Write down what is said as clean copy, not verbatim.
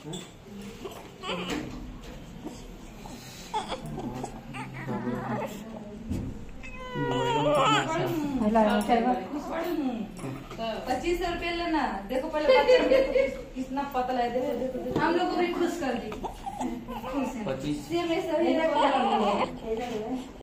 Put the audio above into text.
₹25 लेना। देखो पहले बच्चा देखो कितना पतला है। देखो देखो देखो हम लोग को भी खुश कर दी। खुश है 25